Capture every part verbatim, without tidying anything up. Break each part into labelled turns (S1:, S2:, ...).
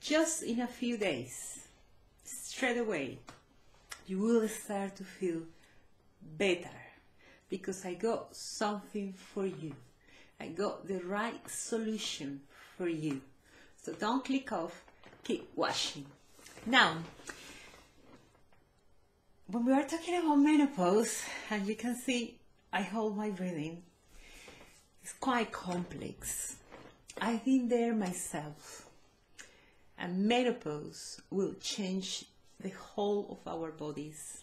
S1: just in a few days, straight away, you will start to feel better, because I got something for you. I got the right solution for you. So don't click off, keep watching. Now, when we are talking about menopause, and you can see I hold my breathing, it's quite complex. I've been there myself, and menopause will change the whole of our bodies,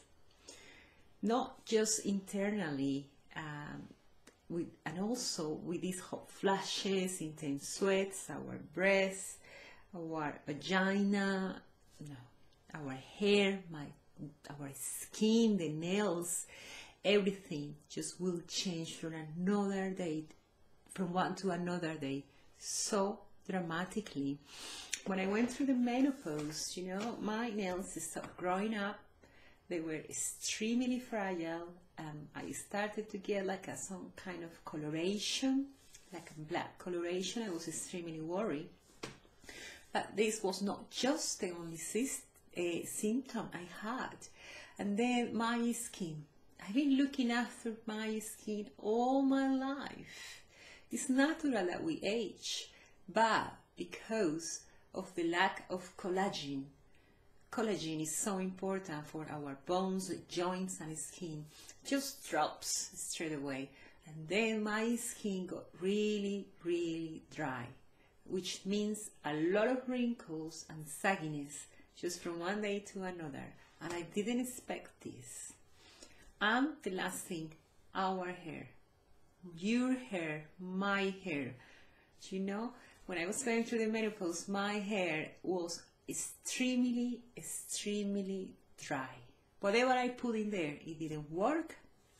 S1: not just internally, um, with, and also with these hot flashes, intense sweats, our breasts, our vagina, no, our hair, my, our skin, the nails, everything just will change from another day, from one to another day, so dramatically. When I went through the menopause, you know, my nails stopped growing up. They were extremely fragile. Um, I started to get like a, some kind of coloration, like a black coloration. I was extremely worried. But this was not just the only cyst, uh, symptom I had. And then my skin. I've been looking after my skin all my life. It's natural that we age, but because of the lack of collagen. Collagen is so important for our bones, joints and skin. Just drops straight away. And then my skin got really, really dry, which means a lot of wrinkles and sagginess just from one day to another. And I didn't expect this. And the last thing, our hair. Your hair, my hair. Do you know? When I was going through the menopause, my hair was extremely, extremely dry. Whatever I put in there, it didn't work.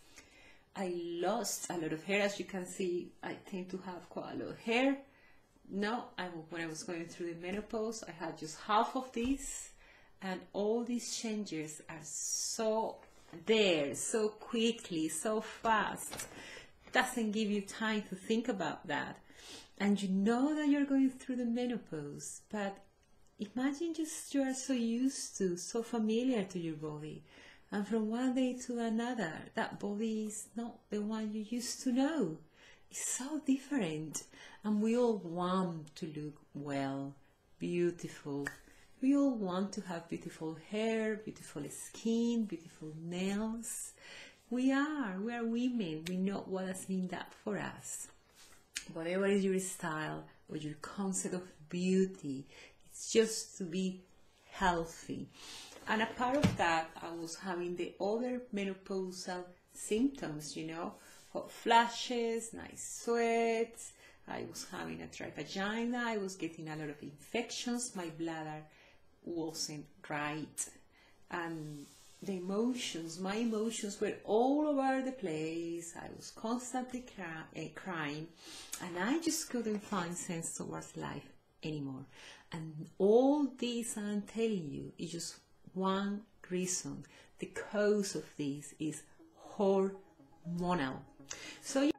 S1: I lost a lot of hair. As you can see, I tend to have quite a lot of hair. Now, I, when I was going through the menopause, I had just half of this. And all these changes are so there, so quickly, so fast. Doesn't give you time to think about that. And you know that you're going through the menopause, but imagine just you are so used to, so familiar to your body, and from one day to another, that body is not the one you used to know. It's so different, and we all want to look well, beautiful. We all want to have beautiful hair, beautiful skin, beautiful nails. We are, we are women. We know what has been that for us. Whatever is your style or your concept of beauty, it's just to be healthy. And a part of that, I was having the other menopausal symptoms, you know, hot flashes, nice sweats. I was having a dry vagina. I was getting a lot of infections. My bladder wasn't right. And the emotions, my emotions were all over the place. I was constantly cry, uh, crying, and I just couldn't find sense towards life anymore. And all this I'm telling you is just one reason. The cause of this is hormonal. So